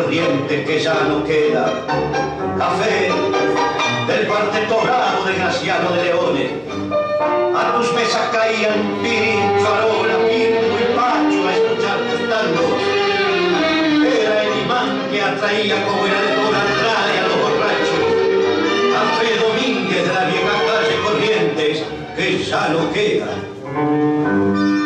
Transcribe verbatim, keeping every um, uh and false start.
Corrientes que ya no queda. Café del cuarteto bravo de Graciano de Leones. A tus mesas caían Pirín, Farola, Pinto y Pacho a escuchar tus tangos. Era el imán que atraía como era de toda Andrade a los borrachos. Café Domínguez de la vieja calle Corrientes que ya no queda.